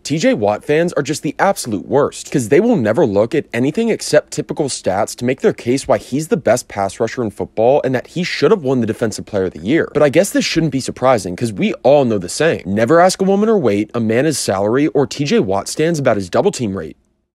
TJ Watt fans are just the absolute worst, because they will never look at anything except typical stats to make their case why he's the best pass rusher in football and that he should have won the Defensive Player of the Year. But I guess this shouldn't be surprising, because we all know the saying: never ask a woman her weight, a man his salary, or TJ Watt stands about his double team rate.